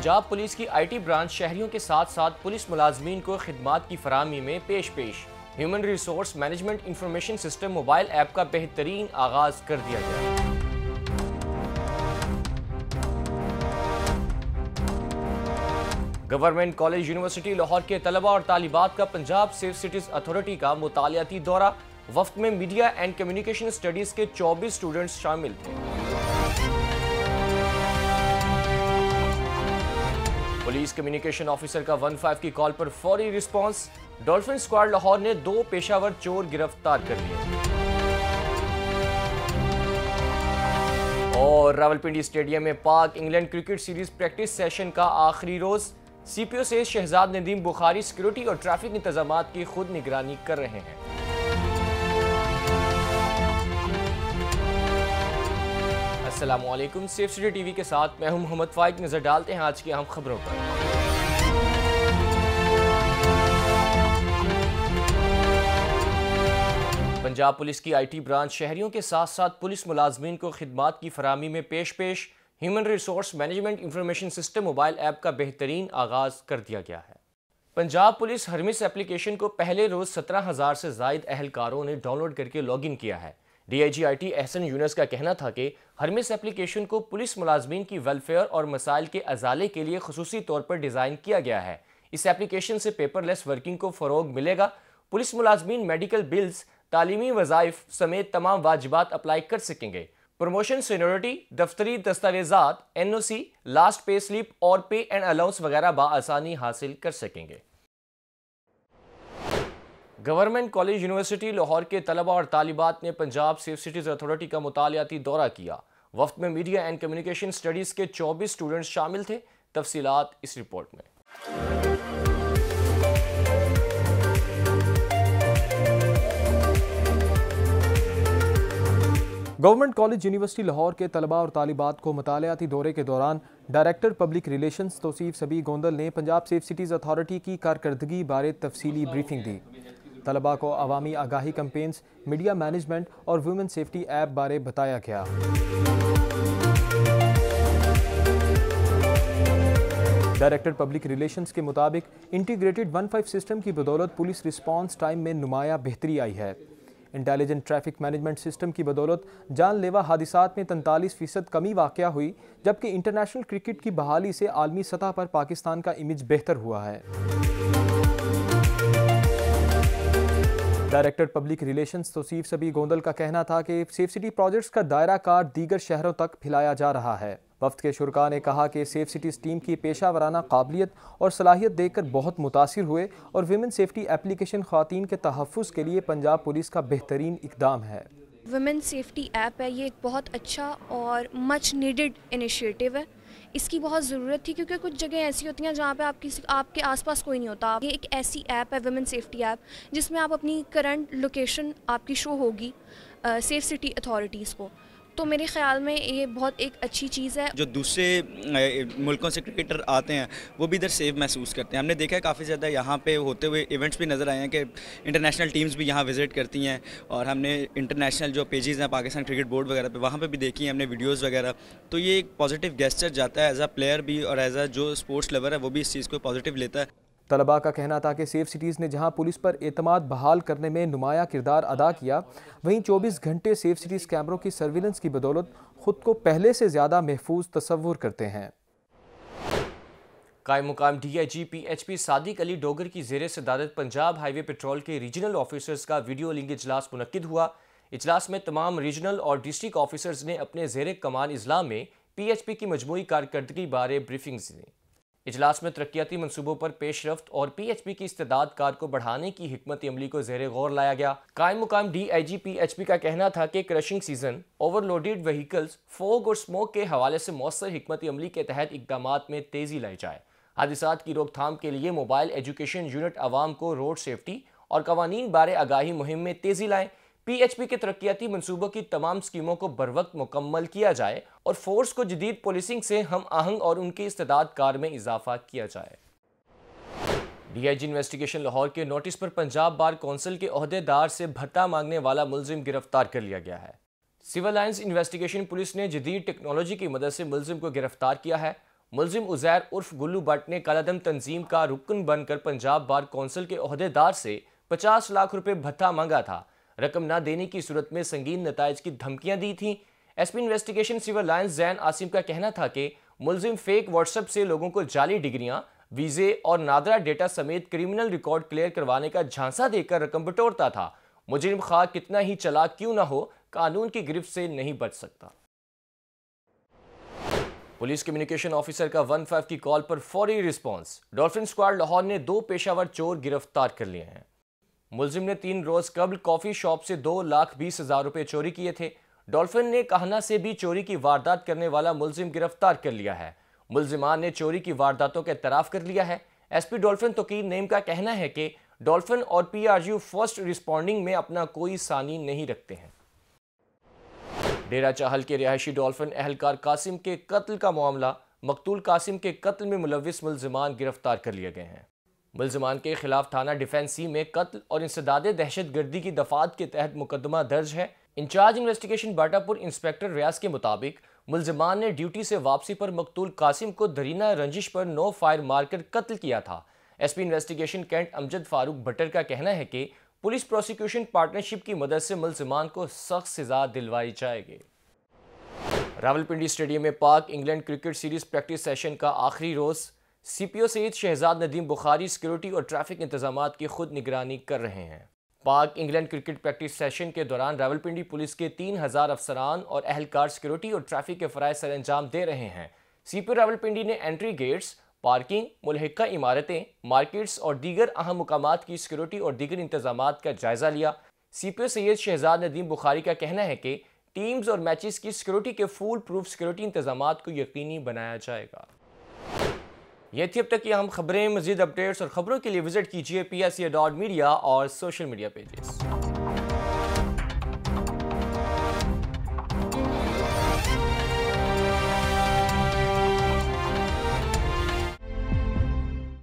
Punjab police की IT branch शहरियों के साथ साथ पुलिस मुलाजमीन को खिदमात की फराहमी में पेश human resource management information system mobile app का बेहतरीन आगाज कर दिया गया। गवर्नमेंट कॉलेज यूनिवर्सिटी लाहौर के तलबा और तालिबात का पंजाब सेफ सिटीज अथॉरिटी का मुतालियाती दौरा। वफ्द में मीडिया एंड कम्युनिकेशन स्टडीज के 24 स्टूडेंट्स शामिल थे। पुलिस कम्युनिकेशन ऑफिसर का 15 की कॉल पर फौरी रिस्पांस। डॉल्फिन स्क्वाड लाहौर ने 2 पेशावर चोर गिरफ्तार कर लिए। और रावलपिंडी स्टेडियम में Pak England cricket series practice session का आखिरी रोज। CPO से शहजाद नदीम बुखारी सिक्योरिटी और ट्रैफिक इंतजामात की खुद निगरानी कर रहे हैं। अस्सलामुअलैकुम, सेफ सिटी टीवी के साथ मैं हूं मोहम्मद फाइक। नजर डालते हैं आज की अहम खबरों पर। पंजाब पुलिस की IT ब्रांच शहरियों के साथ साथ पुलिस मुलाजमीन को खिदमात की फराहमी में पेश human resource management information system mobile app का बेहतरीन आगाज कर दिया गया है। पंजाब पुलिस हरमिस एप्लीकेशन को पहले रोज 17,000 से ज्यादा अहलकारों ने डाउनलोड करके लॉगिन किया है। DIG IT एहसन यूनुस का कहना था कि हरमिस एप्लीकेशन को पुलिस मुलाजमीन की वेलफेयर और मसाइल के अजाले के लिए खुसूसी तौर पर डिज़ाइन किया गया है। इस एप्लीकेशन से पेपरलेस वर्किंग को फ़रोग मिलेगा। पुलिस मुलाजमीन मेडिकल बिल्स, तालीमी वज़ाइफ समेत तमाम वाजिबात अप्लाई कर सकेंगे। प्रमोशन, सीनियरिटी, दफ्तरी दस्तावेजात, NOC, लास्ट पे स्लिप और पे एंड अलाउंस वगैरह बआसानी हासिल कर सकेंगे। गवर्नमेंट कॉलेज यूनिवर्सिटी लाहौर के तलबा और तालिबात ने पंजाब सेफ सिटीज अथॉरिटी का मुतालियाती दौरा किया। वफ्द में मीडिया एंड कम्युनिकेशन स्टडीज के 24 स्टूडेंट्स शामिल थे। तफसीलात इस रिपोर्ट में। गवर्नमेंट कॉलेज यूनिवर्सिटी लाहौर के तलबा और तालिबात को मुतालियाती दौरे के दौरान डायरेक्टर पब्लिक रिलेशंस तौसीफ सबी गोंदल ने पंजाब सेफ सिटीज़ अथॉरिटी की कारकर्दगी बारे तफसीली ब्रीफिंग दी। तलबा को अवामी आगाही कैंपेन्स, मीडिया मैनेजमेंट और वुमेन सेफ्टी ऐप बारे बताया गया। डायरेक्टर पब्लिक रिलेशंस के मुताबिक इंटीग्रेटेड 15 सिस्टम की बदौलत पुलिस रिस्पांस टाइम में नुमाया बेहतरी आई है। इंटेलिजेंट ट्रैफिक मैनेजमेंट सिस्टम की बदौलत जानलेवा हादिसात में 43% कमी वाक़या हुई, जबकि इंटरनेशनल क्रिकेट की बहाली से आलमी सतह पर पाकिस्तान का इमेज बेहतर हुआ है। डायरेक्टर पब्लिक रिलेशंस तौसीफ सबी गोंदल का कहना था कि सेफ सिटी प्रोजेक्ट्स का दायरा कार दीगर शहरों तक फैलाया जा रहा है। वफ्द के शुरका ने कहा कि सेफ सिटीज़ टीम की पेशा वराना काबिलियत और सलाहियत देखकर बहुत मुतासिर हुए और विमेन सेफ्टी एप्लीकेशन ख़वातीन के तहफ़्फ़ुज़ के लिए पंजाब पुलिस का बेहतरीन इक़दाम है। वुमेन सेफ्टी ऐप है, ये एक बहुत अच्छा और मच नीडेड इनिशिएटिव है। इसकी बहुत ज़रूरत थी क्योंकि कुछ जगह ऐसी होती हैं जहाँ पे आपके आसपास कोई नहीं होता। ये एक ऐसी ऐप है, वुमेन सेफ्टी ऐप, जिसमें आप अपनी करंट लोकेशन आपकी शो होगी सेफ सिटी अथॉरिटीज़ को। तो मेरे ख्याल में ये बहुत एक अच्छी चीज़ है। जो दूसरे मुल्कों से क्रिकेटर आते हैं वो भी इधर सेफ महसूस करते हैं। हमने देखा है काफ़ी ज़्यादा यहाँ पे होते हुए इवेंट्स भी नज़र आए हैं कि इंटरनेशनल टीम्स भी यहाँ विज़िट करती हैं, और हमने इंटरनेशनल जो पेजेस हैं पाकिस्तान क्रिकेट बोर्ड वगैरह पे, वहाँ पे भी देखी हैं हमने वीडियोस वगैरह। तो ये एक पॉजिटिव गेस्चर जाता है, एज अ प्लेयर भी और एज अ जो स्पोर्ट्स लवर है वो भी इस चीज़ को पॉजिटिव लेता है। तलबा का कहना था कि सेफ सिटीज़ ने जहां पुलिस पर एतमाद बहाल करने में नुमाया किरदार अदा किया, वहीं 24 घंटे सेफ सिटीज़ कैमरों की सर्विलेंस की बदौलत खुद को पहले से ज़्यादा महफूज तस्वुर करते हैं। कायम मुकाम DIG PHP सादिक अली डोगर की ज़ेरे सदारत पंजाब हाईवे पेट्रोल के रीजनल ऑफिसर्स का वीडियो लिंक इजलास मुनक्किद हुआ। इजलास में तमाम रीजनल और डिस्ट्रिक्ट ऑफिसर्स ने अपने ज़ेरे कमान इजला में PHP की मजमूई कारकर्दगी बारे ब्रीफिंग्स दी। इजलास में तरक्याती मनसूबों पर पेशरफ्त और PHP की इस्तेदाद कार को बढ़ाने की हिकमत अमली को ज़ेरे गौर लाया गया। कायम मुकाम DIG PHP का कहना था कि crushing season, overloaded vehicles, fog और स्मोक के हवाले से मौसर हिकमत अमली के तहत इकदामात में तेज़ी लाई जाए। हादिसात की रोकथाम के लिए मोबाइल एजुकेशन यूनिट आवाम को रोड सेफ्टी और कवानीन बारे आगाही मुहिम में तेज़ी लाएँ। PHP के तरक्याती मनसूबों की तमाम स्कीमों को बरवक्त मुकम्मल किया जाए और फोर्स को जदीद पुलिसिंग से हम आहंग और उनकी इस्तेदाद कार में इजाफा किया जाए। DIG इन्वेस्टिगेशन लाहौर के नोटिस पर पंजाब बार कौंसिल के ओहदेदार से भत्ता मांगने वाला मुलजिम गिरफ्तार कर लिया गया है। सिविल लाइन्स इन्वेस्टिगेशन पुलिस ने जदीद टेक्नोलॉजी की मदद से मुलजिम को गिरफ्तार किया है। मुलजिम उजैर उर्फ गुल्लू भट्ट ने कालादम तंजीम का रुकन बनकर पंजाब बार कौंसिल के ओहदेदार से 50 लाख रुपए भत्ता मांगा था। रकम न देने की सूरत में संगीन नताइज की धमकियां दी थीं। SP investigation civil lines Zain Asim का कहना था कि मुलजिम फेक व्हाट्सएप से लोगों को जाली डिग्रियां, वीजे और नादरा डेटा समेत क्रिमिनल रिकॉर्ड क्लियर करवाने का झांसा देकर रकम बटोरता था। मुजरिम खा कितना ही चालाक क्यों ना हो, कानून की गिरफ्त से नहीं बच सकता। पुलिस कम्युनिकेशन ऑफिसर का 15 की कॉल पर फौरी रिस्पांस। डॉल्फिन स्क्वाड लाहौर ने 2 पेशावर चोर गिरफ्तार कर लिए हैं। मुलजिम ने 3 रोज कबल कॉफी शॉप से 2,20,000 रुपए चोरी किए थे। डॉल्फिन ने कहना से भी चोरी की वारदात करने वाला मुलजिम गिरफ्तार कर लिया है। मुलजिमान ने चोरी की वारदातों का एतराफ़ कर लिया है। एसपी डॉल्फिन तोकीर नेम का कहना है कि डॉल्फिन और पीआरयू फर्स्ट रिस्पॉन्डिंग में अपना कोई सानी नहीं रखते हैं। डेरा चाहल के रिहायशी डॉल्फिन एहलकार कासिम के कत्ल का मामला। मकतूल कासिम के कत्ल में मुलविस मुलजिमान गिरफ्तार कर लिए गए हैं। मुलजिमान के खिलाफ थाना डिफेंसी में कत्ल और इंसदाद दहशत गर्दी की दफात के तहत मुकदमा दर्ज है। In charge investigation Batapur inspector Riaz के मुताबिक मुलजिमान ने ड्यूटी से वापसी पर मकतूल कासिम को दरीना रंजिश पर 9 फायर मारकर कत्ल किया था। SP investigation cantt Amjad Farooq Bhattar का कहना है कि पुलिस प्रोसिक्यूशन पार्टनरशिप की मदद से मुलजिमान को सख्त सजा दिलवाई जाएगी। रावलपिंडी स्टेडियम में Pak England cricket series practice session का आखिरी रोज। सीपीओ सईद शहजाद नदीम बुखारी सिक्योरिटी और ट्रैफिक इंतजामात की खुद निगरानी कर रहे हैं। पाक इंग्लैंड क्रिकेट प्रैक्टिस सेशन के दौरान रावलपिंडी पुलिस के 3000 अफसरान और अहलकार सिक्योरिटी और ट्रैफिक के फ़राइज़ सर अंजाम दे रहे हैं। सीपीओ रावलपिंडी ने एंट्री गेट्स, पार्किंग, मुल्हिका इमारतें, मार्केट्स और दीगर अहम मुकामात की सिक्योरिटी और दीगर इंतजामात का जायज़ा लिया। सीपीओ सैयद शहजाद नदीम बुखारी का कहना है कि टीम्स और मैचेस की सिक्योरिटी के फुल प्रूफ सिक्योरिटी इंतजामात को यकीनी बनाया जाएगा। ये थी अब तक की अहम खबरें। मज़ीद अपडेट्स और खबरों के लिए विजिट कीजिए PSA.media और सोशल मीडिया पेजेस।